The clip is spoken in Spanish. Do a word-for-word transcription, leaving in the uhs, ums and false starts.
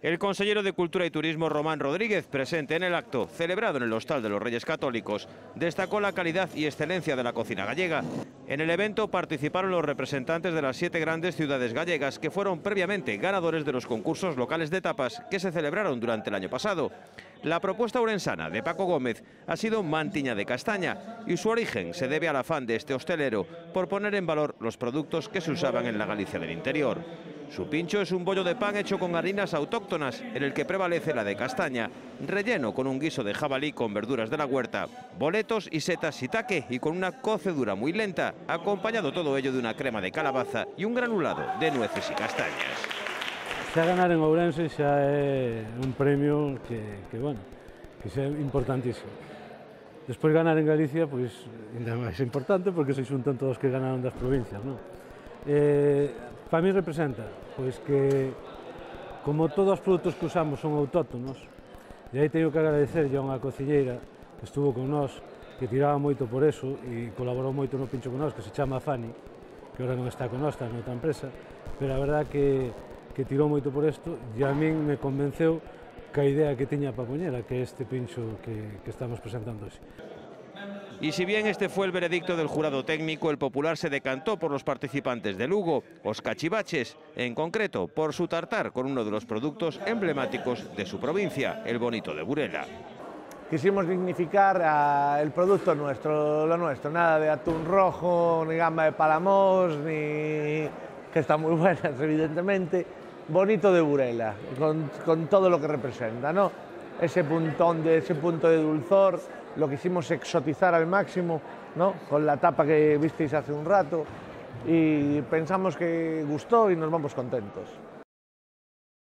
El consejero de Cultura y Turismo Román Rodríguez, presente en el acto celebrado en el Hostal de los Reyes Católicos, destacó la calidad y excelencia de la cocina gallega. En el evento participaron los representantes de las siete grandes ciudades gallegas que fueron previamente ganadores de los concursos locales de tapas que se celebraron durante el año pasado. La propuesta urensana de Paco Gómez ha sido mantiña de castaña y su origen se debe al afán de este hostelero por poner en valor los productos que se usaban en la Galicia del interior. Su pincho es un bollo de pan hecho con harinas autóctonas, en el que prevalece la de castaña, relleno con un guiso de jabalí con verduras de la huerta, boletos y setas shiitake y con una cocedura muy lenta, acompañado todo ello de una crema de calabaza y un granulado de nueces y castañas. Xa ganar en Ourense xa é un premio que, que, bueno, que xa é importantísimo. Despois ganar en Galicia, pois, ainda máis importante, porque se xuntan todos que ganaron das provincias, non? Eh, para mí representa, pois que, como todos os produtos que usamos son autóctonos, e aí teño que agradecerlle a unha cociñeira que estuvo con nós, que tiraba moito por eso, e colaborou moito no pincho con nós, que se chama Fanny, que ahora non está con nós, está noutra empresa, pero a verdad que que tirou moito por isto e a min me convenceu que a idea que tiña para poñer, que é este pincho que, que estamos presentando hoxe. Y si bien este fue el veredicto del jurado técnico, el popular se decantó por los participantes de Lugo, os cachivaches, en concreto por su tartar con uno de los productos emblemáticos de su provincia, el bonito de Burela. Quisimos dignificar a el producto nuestro, lo nuestro, nada de atún rojo, ni gamba de Palamos, ni que están muy buenas evidentemente, bonito de Burela, con, con todo lo que representa, ¿no? Ese puntón de ese punto de dulzor, lo quisimos exotizar al máximo, ¿no? Con la tapa que visteis hace un rato y pensamos que gustó y nos vamos contentos.